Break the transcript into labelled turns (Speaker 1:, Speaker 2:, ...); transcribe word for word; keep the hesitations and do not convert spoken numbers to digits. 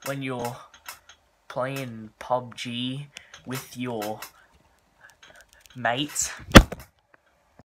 Speaker 1: when you're playing P U B G with your mates